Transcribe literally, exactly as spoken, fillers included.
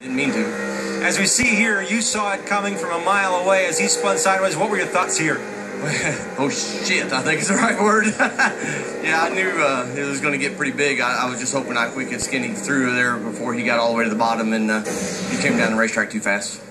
Didn't mean to. As we see here, you saw it coming from a mile away as he spun sideways. What were your thoughts here? Oh shit, I think is the right word. Yeah, I knew uh, it was going to get pretty big. I, I was just hoping I we could skinny through there before he got all the way to the bottom, and uh, he came down the racetrack too fast.